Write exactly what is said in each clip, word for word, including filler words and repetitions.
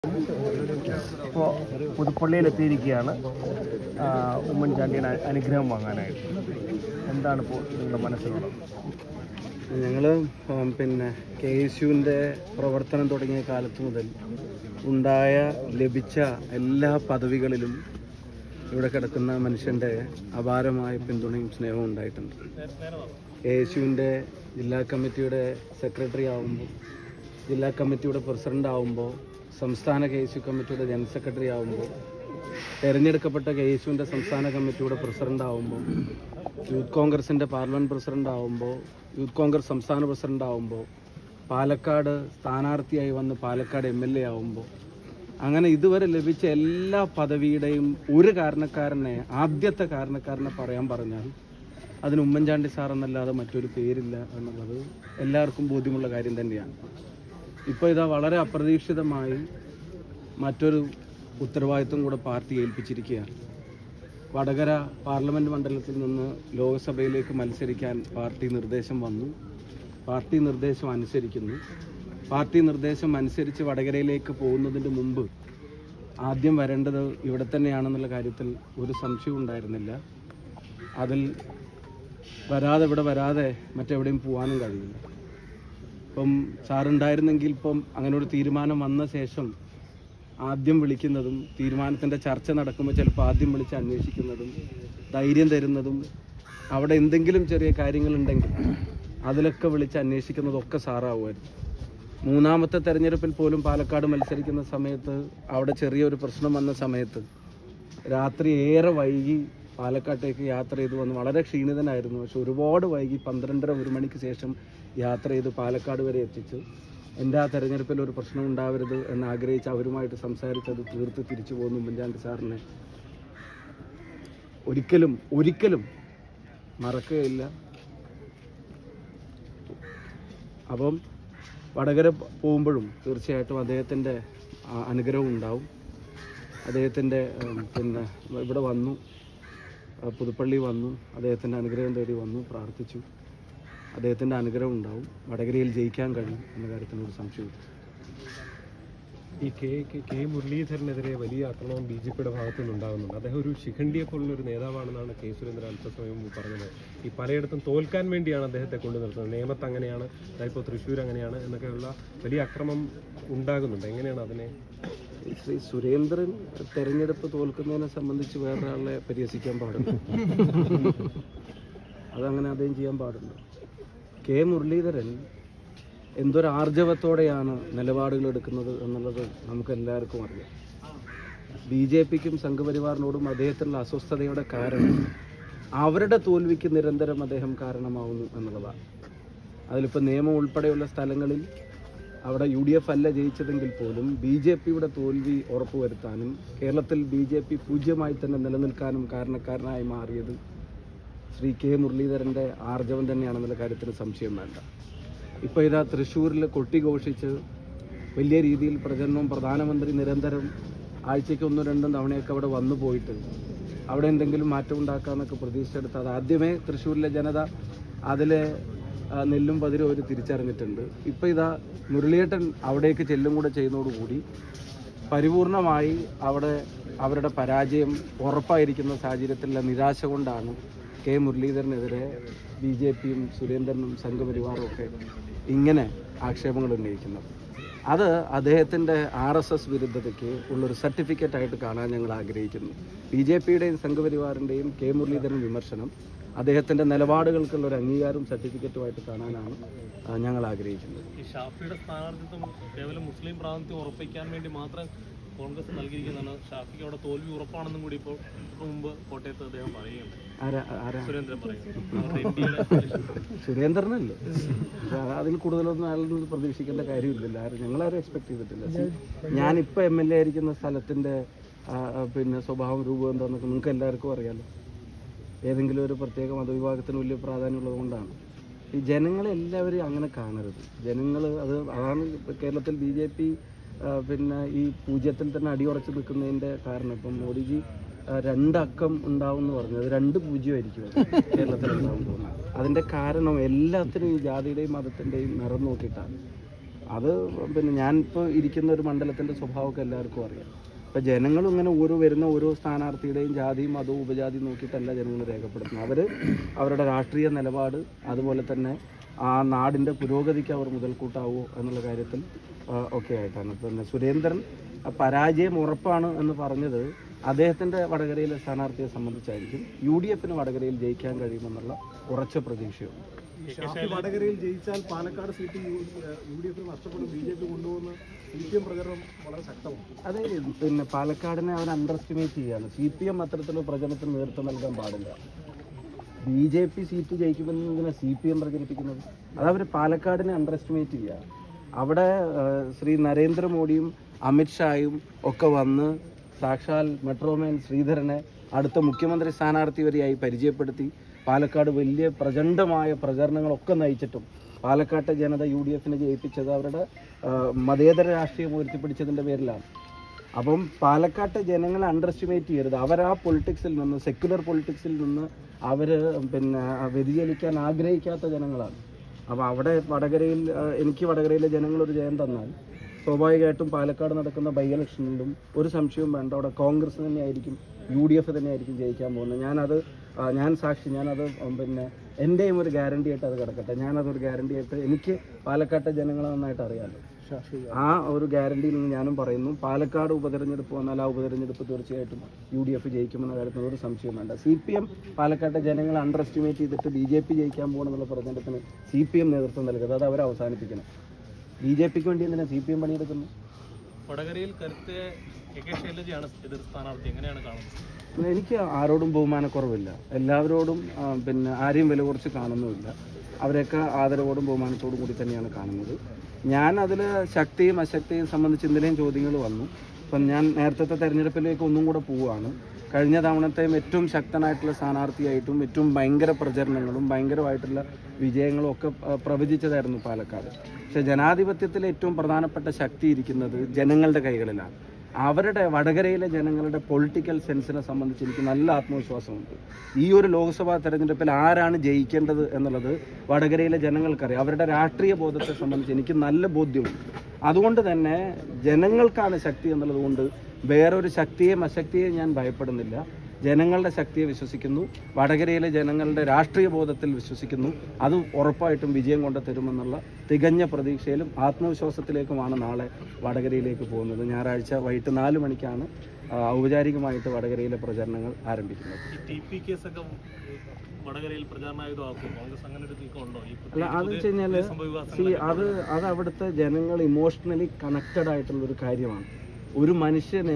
ഇപ്പോൾ പുതുപ്പള്ളിയിലെത്തിയിരിക്കുകയാണ് ഉമ്മൻചാണ്ടിയുടെ അനുഗ്രഹം വാങ്ങാനായിട്ട്. എന്താണ് ഇപ്പോൾ നിങ്ങളുടെ മനസ്സിലുള്ളത്? ഞങ്ങൾ പിന്നെ കെ എസ് യുവിൻ്റെ പ്രവർത്തനം തുടങ്ങിയ കാലത്ത് മുതൽ ഉണ്ടായ ലഭിച്ച എല്ലാ പദവികളിലും ഇവിടെ കിടക്കുന്ന മനുഷ്യൻ്റെ അപാരമായ പിന്തുണയും സ്നേഹവും ഉണ്ടായിട്ടുണ്ട്. കെ എസ് യുവിൻ്റെ ജില്ലാ കമ്മിറ്റിയുടെ സെക്രട്ടറി ആവുമ്പോൾ, ജില്ലാ കമ്മിറ്റിയുടെ പ്രസിഡൻ്റ് ആവുമ്പോൾ, സംസ്ഥാന കെ എസ് യു കമ്മിറ്റിയുടെ ജനറൽ സെക്രട്ടറി ആവുമ്പോൾ, തിരഞ്ഞെടുക്കപ്പെട്ട കെ എസ് യുവിൻ്റെ സംസ്ഥാന കമ്മിറ്റിയുടെ പ്രസിഡൻ്റ് ആവുമ്പോൾ, യൂത്ത് കോൺഗ്രസിൻ്റെ പാർലമെൻറ്റ് പ്രസിഡൻ്റ് ആവുമ്പോൾ, യൂത്ത് കോൺഗ്രസ് സംസ്ഥാന പ്രസിഡൻ്റ് ആവുമ്പോൾ, പാലക്കാട് സ്ഥാനാർത്ഥിയായി വന്ന് പാലക്കാട് എം എൽ എ ആവുമ്പോൾ, അങ്ങനെ ഇതുവരെ ലഭിച്ച എല്ലാ പദവിയുടെയും ഒരു കാരണക്കാരനെ, ആദ്യത്തെ കാരണക്കാരനെ പറയാൻ പറഞ്ഞാൽ അതിന് ഉമ്മൻചാണ്ടി സാർ എന്നല്ലാതെ മറ്റൊരു പേരില്ല എന്നുള്ളത് എല്ലാവർക്കും ബോധ്യമുള്ള കാര്യം തന്നെയാണ്. ഇപ്പോൾ ഇതാ വളരെ അപ്രതീക്ഷിതമായി മറ്റൊരു ഉത്തരവാദിത്വം കൂടെ പാർട്ടി ഏൽപ്പിച്ചിരിക്കുകയാണ്. വടകര പാർലമെൻറ്റ് മണ്ഡലത്തിൽ നിന്ന് ലോക്സഭയിലേക്ക് മത്സരിക്കാൻ പാർട്ടി നിർദ്ദേശം വന്നു. പാർട്ടി നിർദ്ദേശം അനുസരിക്കുന്നു. പാർട്ടി നിർദ്ദേശം അനുസരിച്ച് വടകരയിലേക്ക് പോകുന്നതിന് മുമ്പ് ആദ്യം വരേണ്ടത് ഇവിടെ തന്നെയാണെന്നുള്ള കാര്യത്തിൽ ഒരു സംശയവും ഉണ്ടായിരുന്നില്ല. അതിൽ വരാതെ ഇവിടെ വരാതെ മറ്റെവിടെയും പോകാനും കഴിയില്ല. ഇപ്പം സാറുണ്ടായിരുന്നെങ്കിൽ ഇപ്പം അങ്ങനെ ഒരു തീരുമാനം വന്ന ശേഷം ആദ്യം വിളിക്കുന്നതും, തീരുമാനത്തിൻ്റെ ചർച്ച നടക്കുമ്പോൾ ചിലപ്പോൾ ആദ്യം വിളിച്ച് അന്വേഷിക്കുന്നതും, ധൈര്യം തരുന്നതും, അവിടെ എന്തെങ്കിലും ചെറിയ കാര്യങ്ങളുണ്ടെങ്കിൽ അതിലൊക്കെ വിളിച്ച് അന്വേഷിക്കുന്നതൊക്കെ സാറാവുമായിരുന്നു. മൂന്നാമത്തെ തെരഞ്ഞെടുപ്പിൽ പോലും പാലക്കാട് മത്സരിക്കുന്ന സമയത്ത് അവിടെ ചെറിയൊരു പ്രശ്നം വന്ന സമയത്ത് രാത്രി ഏറെ വൈകി പാലക്കാട്ടേക്ക് യാത്ര ചെയ്ത് വന്ന് വളരെ ക്ഷീണിതനായിരുന്നു. പക്ഷെ ഒരുപാട് വൈകി പന്ത്രണ്ടര ഒരു മണിക്ക് ശേഷം യാത്ര ചെയ്ത് പാലക്കാട് വരെ എത്തിച്ച് എൻ്റെ ആ തെരഞ്ഞെടുപ്പിൽ ഒരു പ്രശ്നം ഉണ്ടാവരുത് എന്ന് ആഗ്രഹിച്ച് അവരുമായിട്ട് സംസാരിച്ചത് തീർത്ത് തിരിച്ചു പോകുന്നു ഉമ്മൻചാണ്ടി സാറിനെ ഒരിക്കലും ഒരിക്കലും മറക്കുകയില്ല. അപ്പം വടകര പോകുമ്പോഴും തീർച്ചയായിട്ടും അദ്ദേഹത്തിൻ്റെ അനുഗ്രഹം ഉണ്ടാവും. അദ്ദേഹത്തിൻ്റെ പിന്നെ ഇവിടെ വന്നു, പുതുപ്പള്ളി വന്നു, അദ്ദേഹത്തിൻ്റെ അനുഗ്രഹം തേടി വന്നു, പ്രാർത്ഥിച്ചു. അദ്ദേഹത്തിൻ്റെ അനുഗ്രഹം ഉണ്ടാവും. വടകരയിൽ ജയിക്കാൻ കഴിയും എന്ന കാര്യത്തിനൊരു സംശയമില്ല. ഈ കെ കെ മുരളീധരനെതിരെ വലിയ ആക്രമണം ബി ജെ പിയുടെ ഭാഗത്തു നിന്നുണ്ടാകുന്നുണ്ട്. അദ്ദേഹം ഒരു ശിഖണ്ഡിയെ പോലുള്ള ഒരു നേതാവാണെന്നാണ് കെ സുരേന്ദ്രൻ അല്പസമയം മുമ്പ് പറഞ്ഞത്. ഈ പലയിടത്തും തോൽക്കാൻ വേണ്ടിയാണ് അദ്ദേഹത്തെ കൊണ്ടു നിർത്തുന്നത്. നേമത്ത് അങ്ങനെയാണ്, ഇപ്പോൾ തൃശ്ശൂർ അങ്ങനെയാണ് എന്നൊക്കെയുള്ള വലിയ അക്രമം ഉണ്ടാകുന്നുണ്ട്. എങ്ങനെയാണ് അതിനെ? ശ്രീ സുരേന്ദ്രൻ തെരഞ്ഞെടുപ്പ് തോൽക്കുന്നതിനെ സംബന്ധിച്ച് വേറൊരാളെ പരിഹസിക്കാൻ പാടില്ല. അതങ്ങനെ അദ്ദേഹം ചെയ്യാൻ പാടില്ല. കെ മുരളീധരൻ എന്തൊരു ആർജവത്തോടെയാണ് നിലപാടുകൾ എടുക്കുന്നത് എന്നുള്ളത് നമുക്കെല്ലാവർക്കും അറിയാം. ബി ജെ പിക്കും സംഘപരിവാറിനോടും അദ്ദേഹത്തിനുള്ള അസ്വസ്ഥതയുടെ കാരണം അവരുടെ തോൽവിക്ക് നിരന്തരം അദ്ദേഹം കാരണമാവുന്നു എന്നുള്ളതാണ്. അതിലിപ്പോൾ നിയമം ഉൾപ്പെടെയുള്ള സ്ഥലങ്ങളിൽ അവിടെ യു ഡി എഫ് അല്ല ജയിച്ചതെങ്കിൽ പോലും ബി ജെ പിയുടെ തോൽവി ഉറപ്പുവരുത്താനും കേരളത്തിൽ ബി ജെ പി പൂജ്യമായി തന്നെ നിലനിൽക്കാനും കാരണക്കാരനായി മാറിയത് ശ്രീ കെ മുരളീധരൻ്റെ ആർജവം തന്നെയാണെന്നുള്ള കാര്യത്തിന് സംശയം വേണ്ട. ഇപ്പോൾ ഇതാ തൃശ്ശൂരിൽ കൊട്ടിഘോഷിച്ച് വലിയ രീതിയിൽ പ്രചരണവും, പ്രധാനമന്ത്രി നിരന്തരം ആഴ്ചയ്ക്ക് ഒന്നും രണ്ടും തവണയൊക്കെ അവിടെ വന്നു പോയിട്ട് അവിടെ എന്തെങ്കിലും മാറ്റം ഉണ്ടാക്കാമെന്നൊക്കെ പ്രതീക്ഷിച്ചെടുത്ത് അത് ആദ്യമേ തൃശ്ശൂരിലെ ജനത അതിലെ നെല്ലും പതിരും അവർ തിരിച്ചറിഞ്ഞിട്ടുണ്ട്. ഇപ്പോൾ ഇതാ മുരളിയേട്ടൻ അവിടേക്ക് ചെല്ലും കൂടെ ചെയ്യുന്നതോടുകൂടി പരിപൂർണമായി അവിടെ അവരുടെ പരാജയം ഉറപ്പായിരിക്കുന്ന സാഹചര്യത്തിലുള്ള നിരാശ കൊണ്ടാണ് കെ മുരളീധരനെതിരെ ബി ജെ പിയും സുരേന്ദ്രനും സംഘപരിവാറും ഒക്കെ ഇങ്ങനെ ആക്ഷേപങ്ങൾ ഉന്നയിക്കുന്നത്. അത് അദ്ദേഹത്തിൻ്റെ ആർ എസ് എസ് വിരുദ്ധതയ്ക്ക് ഉള്ളൊരു സർട്ടിഫിക്കറ്റായിട്ട് കാണാൻ ഞങ്ങൾ ആഗ്രഹിക്കുന്നു. ബി ജെ പിയുടെയും സംഘപരിവാറിൻ്റെയും കെ മുരളീധരൻ വിമർശനം അദ്ദേഹത്തിൻ്റെ നിലപാടുകൾക്കുള്ള ഒരു അംഗീകാരവും സർട്ടിഫിക്കറ്റുമായിട്ട് കാണാനാണ് ഞങ്ങൾ ആഗ്രഹിക്കുന്നത്. ഈ ഷാഫിയുടെ സ്ഥാനാർത്ഥിത്വം കേവലം മുസ്ലിം പ്രാതിനിധ്യം ഉറപ്പിക്കാൻ വേണ്ടി മാത്രം കോൺഗ്രസ് നൽകിയിരിക്കുന്നതാണ്. ഷാഫിക്ക് അവിടെ തോൽവി ഉറപ്പാണെന്നും കൂടി ഇപ്പോൾ മുമ്പ് കോട്ടയത്ത് അദ്ദേഹം പറയുകയുണ്ട്. സുരേന്ദ്രൻ പറയുന്നത് സുരേന്ദ്രനല്ലേ, അതിൽ കൂടുതലൊന്നും അയാളൊന്നും പ്രതീക്ഷിക്കേണ്ട കാര്യമില്ല. ആരും ഞങ്ങളാരും എക്സ്പെക്ട് ചെയ്തിട്ടില്ല. ഞാനിപ്പോൾ എം എൽ എ ആയിരിക്കുന്ന സ്ഥലത്തിൻ്റെ പിന്നെ സ്വഭാവം രൂപം എന്താണെന്നൊക്കെ നിങ്ങൾക്ക് എല്ലാവർക്കും അറിയാമല്ലോ. ഏതെങ്കിലും ഒരു പ്രത്യേക മതവിഭാഗത്തിന് വലിയ പ്രാധാന്യമുള്ളത് കൊണ്ടാണ്. ഈ ജനങ്ങളെല്ലാവരും അങ്ങനെ കാണരുത്. ജനങ്ങൾ അത് അതാണ് കേരളത്തിൽ ബി ജെ പി പിന്നെ ഈ പൂജ്യത്തിൽ തന്നെ അടിയുറച്ച് നിൽക്കുന്നതിൻ്റെ കാരണം. ഇപ്പം മോദിജി രണ്ടക്കം ഉണ്ടാവും എന്ന് പറഞ്ഞത് രണ്ട് പൂജ്യമായിരിക്കും കേരളത്തിൽ ഉണ്ടാവും പോകുന്നത്. അതിൻ്റെ കാരണം എല്ലാത്തിനും ഈ ജാതിയുടെയും മതത്തിൻ്റെയും നിറം നോക്കിയിട്ടാണ്. അത് പിന്നെ ഞാനിപ്പോൾ ഇരിക്കുന്ന ഒരു മണ്ഡലത്തിൻ്റെ സ്വഭാവമൊക്കെ എല്ലാവർക്കും അറിയാം. അപ്പോൾ ജനങ്ങളും ഇങ്ങനെ ഓരോ വരുന്ന ഓരോ സ്ഥാനാർത്ഥിയുടെയും ജാതിയും മതവും ഉപജാതിയും നോക്കിയിട്ടല്ല ജനങ്ങൾ രേഖപ്പെടുത്തുന്നത്. അവർ അവരുടെ രാഷ്ട്രീയ നിലപാട് അതുപോലെ തന്നെ ആ നാടിൻ്റെ പുരോഗതിക്ക് അവർ മുതൽക്കൂട്ടാവോ എന്നുള്ള കാര്യത്തിൽ ഒക്കെ ആയിട്ടാണ്. പിന്നെ സുരേന്ദ്രൻ പരാജയം ഉറപ്പാണ് എന്ന് പറഞ്ഞത് അദ്ദേഹത്തിൻ്റെ വടകരയിലെ സ്ഥാനാർത്ഥിയെ സംബന്ധിച്ചായിരിക്കും. യു ഡി എഫിന് വടകരയിൽ ജയിക്കാൻ കഴിയുമെന്നുള്ള ഉറച്ച പ്രതീക്ഷയുണ്ട്. വടകരയിൽ ജയിച്ചാൽ പാലക്കാട് സീറ്റ് യു ഡി എഫിന് നഷ്ടപ്പെടും, ബി ജെ പി കൊണ്ടുപോകുന്ന സി പി എം പ്രചരണം വളരെ ശക്തമാണ്. അതെ, പിന്നെ പാലക്കാടിനെ അവർ അണ്ടർ എസ്റ്റിമേറ്റ് ചെയ്യാണ്. സി പി എം അത്തരത്തിലുള്ള പ്രചരണത്തിന് നേതൃത്വം നൽകാൻ പാടില്ല. ബി ജെ പി സീറ്റ് ജയിക്കുമെന്ന് ഇങ്ങനെ സി പി എം പ്രചരിപ്പിക്കുന്നത് അതവർ പാലക്കാടിനെ അണ്ടർ എസ്റ്റിമേറ്റ് ചെയ്യുക. അവിടെ ശ്രീ നരേന്ദ്രമോദിയും അമിത്ഷായും ഒക്കെ വന്ന് സാക്ഷാൽ മെട്രോമാൻ ശ്രീധരനെ അടുത്ത മുഖ്യമന്ത്രി സ്ഥാനാർത്ഥി വരെയായി പരിചയപ്പെടുത്തി പാലക്കാട് വലിയ പ്രചണ്ഡമായ പ്രചരണങ്ങളൊക്കെ നയിച്ചിട്ടും പാലക്കാട്ടെ ജനത യു ഡി എഫിനെ ജയിപ്പിച്ചത് അവരുടെ മതേതര രാഷ്ട്രീയം ഉയർത്തിപ്പിടിച്ചതിൻ്റെ പേരിലാണ്. അപ്പം പാലക്കാട്ടെ ജനങ്ങളെ അണ്ടർ എസ്റ്റിമേറ്റ് ചെയ്യരുത്. അവർ ആ പൊളിറ്റിക്സിൽ നിന്ന്, സെക്യുലർ പൊളിറ്റിക്സിൽ നിന്ന് അവർ പിന്നെ വ്യതിചലിക്കാൻ ആഗ്രഹിക്കാത്ത ജനങ്ങളാണ്. അപ്പോൾ അവിടെ വടകരയിൽ എനിക്ക് വടകരയിലെ ജനങ്ങളൊരു ജയം തന്നാൽ സ്വാഭാവികമായിട്ടും പാലക്കാട് നടക്കുന്ന ബൈ ഇലക്ഷനിലും ഒരു സംശയവും വേണ്ട, അവിടെ കോൺഗ്രസ് തന്നെയായിരിക്കും, യു ഡി എഫ് തന്നെയായിരിക്കും ജയിക്കാൻ പോകുന്നത്. ഞാനത് ഞാൻ സാക്ഷി, ഞാനത് പിന്നെ എൻ്റെയും ഒരു ഗ്യാരണ്ടി ആയിട്ട് അത് കിടക്കട്ടെ. ഞാനതൊരു ഗ്യാരണ്ടി ആയിട്ട് എനിക്ക് പാലക്കാട്ടെ ജനങ്ങളെ നന്നായിട്ട് അറിയാമല്ലോ. ആ ഒരു ഗ്യാരണ്ടിയിൽ നിന്ന് ഞാനും പറയുന്നു, പാലക്കാട് ഉപതെരഞ്ഞെടുപ്പ് വന്നാൽ ആ ഉപതെരഞ്ഞെടുപ്പ് തീർച്ചയായിട്ടും യു ഡി എഫ് ജയിക്കുമെന്ന കാര്യത്തിൽ ഒരു സംശയം വേണ്ട. സി പി എം പാലക്കാട്ടെ ജനങ്ങളെ അണ്ടർ എസ്റ്റിമേറ്റ് ചെയ്തിട്ട് ബി ജെ പി ജയിക്കാൻ പോകണമെന്നുള്ള പ്രചരണത്തിന് സി പി എം നേതൃത്വം നൽകുന്നത് അത് അവർ അവസാനിപ്പിക്കണം. ബി ജെ പിക്ക് വേണ്ടി എന്തിനാണ് സി പി എം പണിയെടുക്കുന്നു? വടകരയിൽ കരുത്തെ കെ കെ ശൈലജയാണ് എതിർ സ്ഥാനാർത്ഥി, എങ്ങനെയാണ് കാണുന്നത്? എനിക്ക് ആരോടും ബഹുമാനക്കുറവില്ല, എല്ലാവരോടും പിന്നെ ആരെയും വില കുറച്ച് കാണുന്നുമില്ല. അവരെയൊക്കെ ആദരവോടും ബഹുമാനത്തോടും കൂടി തന്നെയാണ് കാണുന്നത്. ഞാൻ അതിൽ ശക്തിയും അശക്തിയും സംബന്ധിച്ച് എന്തിനേയും ചോദ്യങ്ങൾ വന്നു. അപ്പം ഞാൻ നേരത്തെ തെരഞ്ഞെടുപ്പിലേക്ക് ഒന്നും കൂടെ പോവുകയാണ്. കഴിഞ്ഞ തവണത്തെയും ഏറ്റവും ശക്തനായിട്ടുള്ള സ്ഥാനാർത്ഥിയായിട്ടും ഏറ്റവും ഭയങ്കര പ്രചരണങ്ങളും ഭയങ്കരമായിട്ടുള്ള വിജയങ്ങളും ഒക്കെ പ്രവചിച്ചതായിരുന്നു പാലക്കാട്. പക്ഷേ ജനാധിപത്യത്തിലെ ഏറ്റവും പ്രധാനപ്പെട്ട ശക്തി ഇരിക്കുന്നത് ജനങ്ങളുടെ കൈകളിലാണ്. അവരുടെ വടകരയിലെ ജനങ്ങളുടെ പൊളിറ്റിക്കൽ സെൻസിനെ സംബന്ധിച്ച് എനിക്ക് നല്ല ആത്മവിശ്വാസമുണ്ട്. ഈ ഒരു ലോക്സഭാ തെരഞ്ഞെടുപ്പിൽ ആരാണ് ജയിക്കേണ്ടത് എന്നുള്ളത് വടകരയിലെ ജനങ്ങൾക്കറിയാം. അവരുടെ രാഷ്ട്രീയ ബോധത്തെ സംബന്ധിച്ച് എനിക്ക് നല്ല ബോധ്യമുണ്ട്. അതുകൊണ്ട് തന്നെ ജനങ്ങൾക്കാണ് ശക്തി എന്നുള്ളത് കൊണ്ട് വേറൊരു ശക്തിയെയും അശക്തിയെയും ഞാൻ ഭയപ്പെടുന്നില്ല. ജനങ്ങളുടെ ശക്തിയെ വിശ്വസിക്കുന്നു, വടകരയിലെ ജനങ്ങളുടെ രാഷ്ട്രീയ ബോധത്തിൽ വിശ്വസിക്കുന്നു. അത് ഉറപ്പായിട്ടും വിജയം കൊണ്ട് തരുമെന്നുള്ള തികഞ്ഞ പ്രതീക്ഷയിലും ആത്മവിശ്വാസത്തിലേക്കുമാണ് നാളെ വടകരയിലേക്ക് പോകുന്നത്. ഞായറാഴ്ച വൈകിട്ട് നാല് മണിക്കാണ് ഔപചാരികമായിട്ട് വടകരയിലെ പ്രചരണങ്ങൾ ആരംഭിക്കുന്നത്. അല്ല, അത് വെച്ച് കഴിഞ്ഞാൽ അത് അത് അവിടുത്തെ ജനങ്ങൾ ഇമോഷണലി കണക്റ്റഡ് ആയിട്ടുള്ളൊരു കാര്യമാണ്. ഒരു മനുഷ്യനെ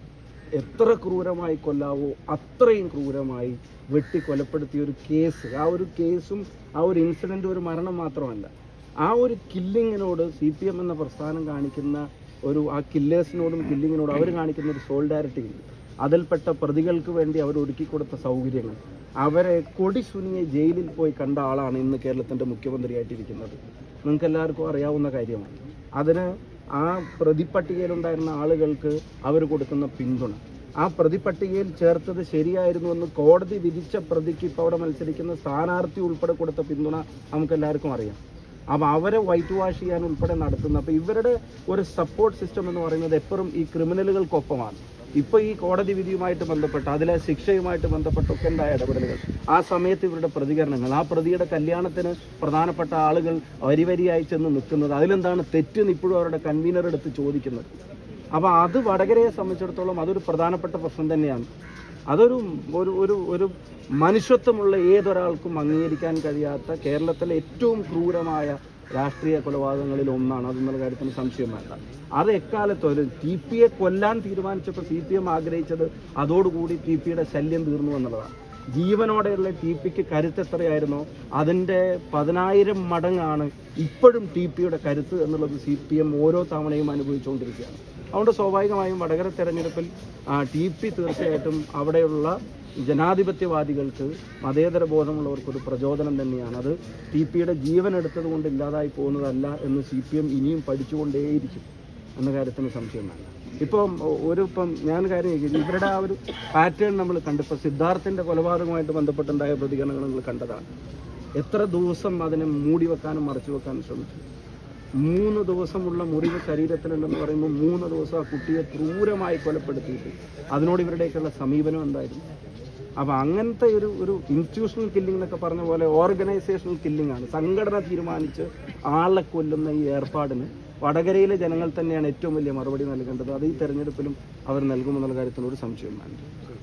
എത്ര ക്രൂരമായി കൊല്ലാവോ അത്രയും ക്രൂരമായി വെട്ടി കൊലപ്പെടുത്തിയ ഒരു കേസ്, ആ ഒരു കേസും ആ ഒരു ഇൻസിഡൻറ്റും ഒരു മരണം മാത്രമല്ല, ആ ഒരു കില്ലിങ്ങിനോട് സി പി എം എന്ന പ്രസ്ഥാനം കാണിക്കുന്ന ഒരു ആ കില്ലേഴ്സിനോടും കില്ലിങ്ങിനോടും അവർ കാണിക്കുന്ന ഒരു സോളിഡാരിറ്റി ഉണ്ട്. അതിൽപ്പെട്ട പ്രതികൾക്ക് വേണ്ടി അവർ ഒരുക്കിക്കൊടുത്ത സൗകര്യങ്ങൾ, അവരെ കൊടിസുനിയെ ജയിലിൽ പോയി കണ്ട ആളാണ് ഇന്ന് കേരളത്തിൻ്റെ മുഖ്യമന്ത്രിയായിട്ടിരിക്കുന്നത്. നിങ്ങൾക്ക് എല്ലാവർക്കും അറിയാവുന്ന കാര്യമാണ്. അതിന് ആ പ്രതിപട്ടികയിലുണ്ടായിരുന്ന ആളുകൾക്ക് അവർ കൊടുക്കുന്ന പിന്തുണ, ആ പ്രതിപട്ടികയിൽ ചേർത്തത് ശരിയായിരുന്നുവെന്ന് കോടതി വിധിച്ച പ്രതിക്ക് ഇപ്പോൾ അവിടെ മത്സരിക്കുന്ന സ്ഥാനാർത്ഥി ഉൾപ്പെടെ കൊടുത്ത പിന്തുണ നമുക്കെല്ലാവർക്കും അറിയാം. അപ്പോൾ അവരെ വൈറ്റ് വാഷ് ചെയ്യാൻ ഉൾപ്പെടെ നടത്തുന്ന, അപ്പോൾ ഇവരുടെ ഒരു സപ്പോർട്ട് സിസ്റ്റം എന്ന് പറയുന്നത് എപ്പോഴും ഈ ക്രിമിനലുകൾക്കൊപ്പമാണ്. ഇപ്പോൾ ഈ കോടതി വിധിയുമായിട്ട് ബന്ധപ്പെട്ട് അതിലെ ശിക്ഷയുമായിട്ട് ബന്ധപ്പെട്ടൊക്കെ ഉണ്ടായ ഇടപെടലുകൾ, ആ സമയത്ത് ഇവരുടെ പ്രതികരണങ്ങൾ, ആ പ്രതിയുടെ കല്യാണത്തിന് പ്രധാനപ്പെട്ട ആളുകൾ വരി വരിയായി ചെന്ന് നിൽക്കുന്നത്, അതിലെന്താണ് തെറ്റെന്ന് ഇപ്പോഴും അവരുടെ കൺവീനർ എടുത്ത് ചോദിക്കുന്നത്. അപ്പോൾ അത് വടകരയെ സംബന്ധിച്ചിടത്തോളം അതൊരു പ്രധാനപ്പെട്ട പ്രശ്നം തന്നെയാണ്. അതൊരു ഒരു ഒരു ഒരു മനുഷ്യത്വമുള്ള ഏതൊരാൾക്കും അംഗീകരിക്കാൻ കഴിയാത്ത കേരളത്തിലെ ഏറ്റവും ക്രൂരമായ രാഷ്ട്രീയ കൊലപാതകങ്ങളിൽ ഒന്നാണ്. അതെന്നുള്ള കാര്യത്തിന് സംശയം വേണ്ട. അത് എക്കാലത്തും ടി പിയെ കൊല്ലാൻ തീരുമാനിച്ചപ്പോൾ സി പി എം ആഗ്രഹിച്ചത് അതോടുകൂടി ടി പിയുടെ ശല്യം തീർന്നു എന്നുള്ളതാണ്. ജീവനോടെയുള്ള ടി പിക്ക് കരുത്ത് എത്രയായിരുന്നോ അതിൻ്റെ പതിനായിരം മടങ്ങാണ് ഇപ്പോഴും ടി പിയുടെ കരുത്ത് എന്നുള്ളത് സി പി എം ഓരോ തവണയും അനുഭവിച്ചുകൊണ്ടിരിക്കുകയാണ്. അതുകൊണ്ട് സ്വാഭാവികമായും വടകര തെരഞ്ഞെടുപ്പിൽ ടി പി തീർച്ചയായിട്ടും അവിടെയുള്ള ജനാധിപത്യവാദികൾക്ക്, മതേതര ബോധമുള്ളവർക്കൊരു പ്രചോദനം തന്നെയാണ്. അത് ടി പിയുടെ ജീവൻ എടുത്തത് കൊണ്ട് ഇല്ലാതായി പോകുന്നതല്ല എന്ന് സി പി എം ഇനിയും പഠിച്ചുകൊണ്ടേയിരിക്കും എന്ന കാര്യത്തിന് സംശയം വേണ്ട. ഇപ്പം ഒരു ഇപ്പം ഞാൻ കാര്യം ഇവരുടെ ആ ഒരു പാറ്റേൺ നമ്മൾ കണ്ടിപ്പോൾ സിദ്ധാർത്ഥിൻ്റെ കൊലപാതകമായിട്ട് ബന്ധപ്പെട്ടുണ്ടായ പ്രതികരണങ്ങൾ നമ്മൾ കണ്ടതാണ്. എത്ര ദിവസം അതിനെ മൂടി വെക്കാനും മറച്ചു വെക്കാനും ശ്രമിച്ചു. മൂന്ന് ദിവസമുള്ള മുറിവ് ശരീരത്തിലുണ്ടെന്ന് പറയുമ്പോൾ മൂന്ന് ദിവസം ആ കുട്ടിയെ ക്രൂരമായി കൊലപ്പെടുത്തിയിട്ട് അതിനോട് ഇവരുടെയൊക്കെയുള്ള സമീപനം എന്തായിരുന്നു? അപ്പോൾ അങ്ങനത്തെ ഒരു ഒരു ഇൻസ്റ്റിറ്റ്യൂഷണൽ കില്ലിംഗ് എന്നൊക്കെ പറഞ്ഞ പോലെ ഓർഗനൈസേഷണൽ കില്ലിംഗ് ആണ്. സംഘടന തീരുമാനിച്ച് ആളെ കൊല്ലുന്ന ഈ ഏർപ്പാടിന് വടകരയിലെ ജനങ്ങൾ തന്നെയാണ് ഏറ്റവും വലിയ മറുപടി നൽകേണ്ടത്. അത് ഈ തെരഞ്ഞെടുപ്പിലും അവർ നൽകുമെന്നുള്ള കാര്യത്തിനൊരു സംശയം വേണ്ട.